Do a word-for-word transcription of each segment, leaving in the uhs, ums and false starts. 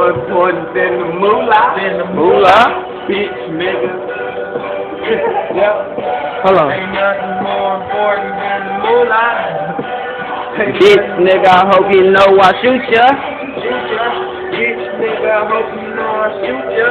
more important than the moolah. Than the moolah. Bitch, nigga. Yep. Hold on. Ain't nothing more important than the moolah. Bitch, nigga, I hope you know I shoot ya. Shoot ya. Bitch, nigga, I hope you know I shoot ya.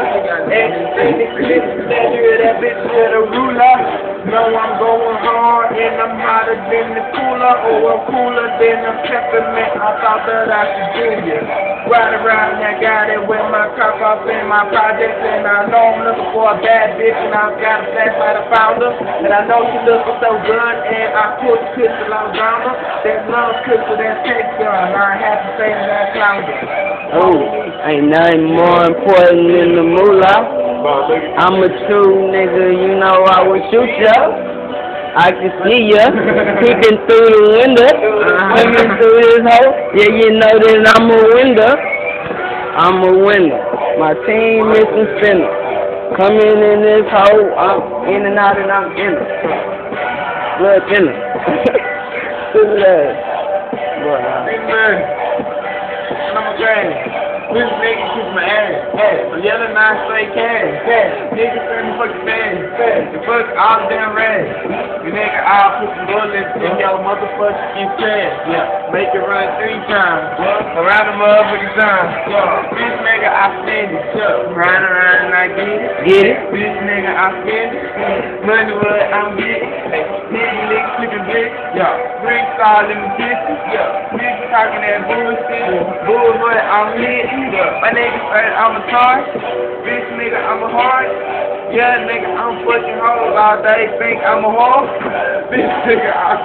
Measure that bitch with a ruler. Know I'm going hard and I'm hotter than the cooler. Or I'm cooler than a peppermint. I thought that I should do ya. Ride around and I got it with my cock off in my projects. And I know I'm looking for a bad bitch. And I've got a flashlight, I found her. And I know she looking so good. And I pulled the pistol out around her. That love crystal that takes her. And I have to say that I found her. Oh, ain't nothing more important than the moolah. I'm a true nigga, you know I will shoot ya. I can see ya peeking through the window, coming through this hole. Yeah, you know that I'm a winner. I'm a winner. My team is a sinner. Coming in this hole, I'm in and out and I'm in it. Blood thinner. Stupid ass. Boy, amen. I'm okay. This nigga kiss my ass. Yeah. I'm yelling, I say cash. Yeah. Nigga turn the fucking fast. Yeah. The fuck all the damn rags. You nigga, I'll put some bullets in your motherfucking chest. Yeah. Make it run three times. Yeah. Around the motherfucking time. Yeah. This nigga, I spend it. Yeah. Run around and I get it. Get it? This nigga, I spend it. Money what I'm getting. Nigga, nigga, flipping bricks. Yeah. Bricks all in the kitchen. Yeah. Nigga talking that bullshit. Bull what I'm hitting. Yeah. My nigga said I'm a tar. Bitch nigga, I'm a hard. Yeah, nigga, I'm fucking hoes all day. Think I'm a whore. Bitch nigga, I'm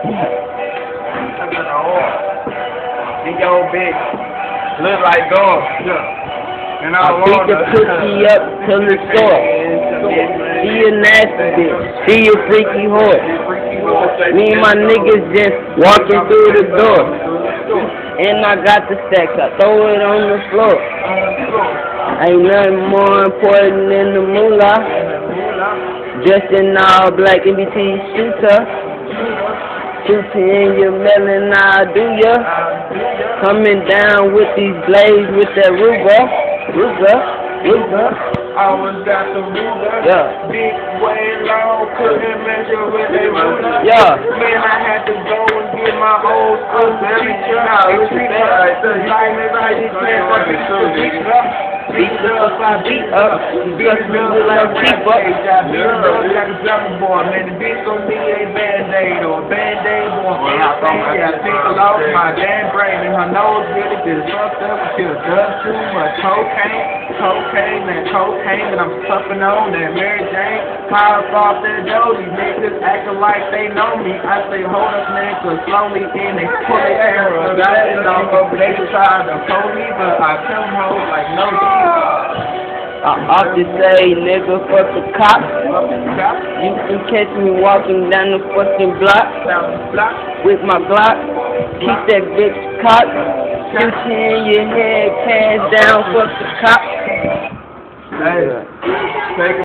I'm a whore. Think your bitch look like God. Yeah. And I, I beat the pussy up till it's sore. She a nasty bitch. She a freaky whore. Me and my niggas just walking through the door. And I got the stacks, I throw it on the floor. Ain't nothing more important than the moolah. Dressed in all black M B T shooter. Shooting in your melon, I do ya. Coming down with these blades with that Ruger. Ruger, Ruger. I was got the ruler. Yeah. Big way long, couldn't measure with a ruler. Yeah. Man, I had to go and get my old school teacher. Now, treat her like everybody can't fucking beat up. Beat up, I beat up. Beat me like keep up. Beat up like a drummer boy. Man, the bitch gon' need a band-aid or a band-aid boy. I think I lost my damn brain and her nose really just fucked up. She was done too much cocaine. Cocaine, man, cocaine. And I'm puffing on that Mary Jane. Power off that dough. These niggas acting like they know me. I say, hold up, man, cause slowly in they pull their hair up. Got it off over. They try to pull me, but I tell them hoes like no G. I often say, nigga, fuck the cops. You can catch me walking down the fucking block with my Glock. Keep that bitch cocked. Shoot you in your head, pass down, fuck the cops. Hey, take